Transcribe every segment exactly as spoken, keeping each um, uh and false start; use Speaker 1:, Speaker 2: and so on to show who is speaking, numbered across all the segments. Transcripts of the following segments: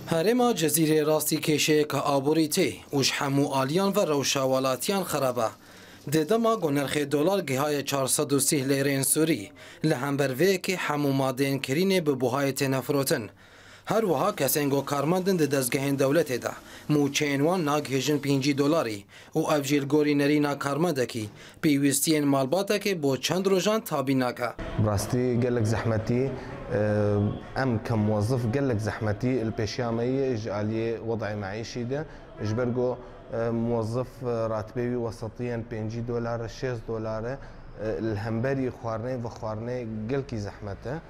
Speaker 1: هرما جزیره راستی کشه که آبوری تی وش همو آلیان و روشاوالاتیان خرابه. ددما گنرخ دلار گهای چهارصد و سی لیرین سوری لهمبروی که همو مادین کرینه به بوهای تنفروتن. هر وها کسین گو کارمندن ده دزگهین دولت ده مو چینوان ناگ هجن پینجی دلاری و افجیل گوری نری نا کارمندکی پیوستین مالباتا که بو چند روزان تابی ناکا.
Speaker 2: براستی قالك زحمتي ام كموظف قالك زحمتي البيشاميه اجعالي وضعي معيشي ده اجبرقو موظف راتبي وسطيا بينجي دولار شيز دولار الهمبري خوارني وخوارني قالكي زحمته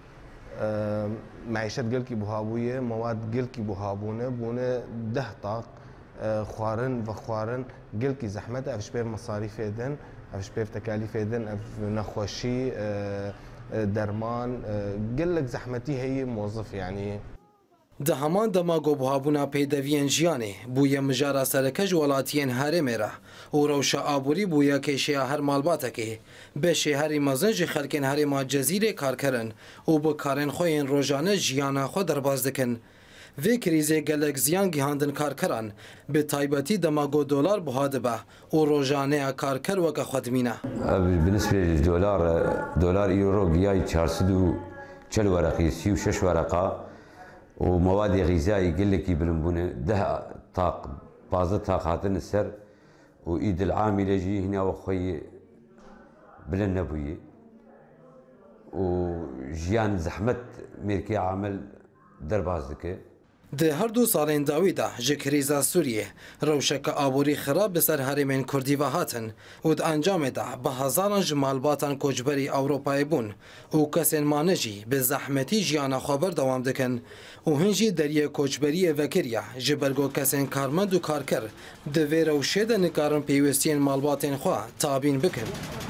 Speaker 2: معيشة قلكي بوهابوية مواد قلكي بوهابونة بونة ده طاق خوارن وخوارن قلكي زحمة أفش بيف مصاريف يدن أفش بيف تكاليف يدن أف نخوشي درمان قلك زحمتي هي موظف يعني
Speaker 1: ده همان دماغو بوهابونا پیدوین جیانه بویا مجارا سرکج ولاتین هرمه را و روشا آبوری بویا کشیا هر مالباتا که بشه هری مزنج خلکن هری ما جزیره کار کرن و بکارن خوین روزانه جیانا خود درباز دکن و کریزه گلک زیان گیهاندن کار کرن به تایبتی دماغو دلار بهاده به و روزانه کار کر وکا خودمینه.
Speaker 3: بالنسبه للدولار دولار یورو گیای چهارصد و چهل ورقی سی و شش ورقه ومواد غذائي يقول لك يبلنبونه ده طاق بازه طاق هاتن السر وايد العامل يجي هنا وخي بلنبوي وجيان زحمت ميركي عامل دربازدكه
Speaker 1: ده هر دو سالین داویدا جکریزا سوریه روشک آبوری خراب بسر هرمین کردی و هاتن و د انجام ده به هزاران جمالباتان کوچبری اروپایی بون و کسین مانجی به زحمتی جیانا خبر دوام دکن و هنجی دریه کوچبری وکریا جبرگو کسین کارمند و کارکر ده ویرو شده نکارن پیوستین مالباتین خواه تابین بکن.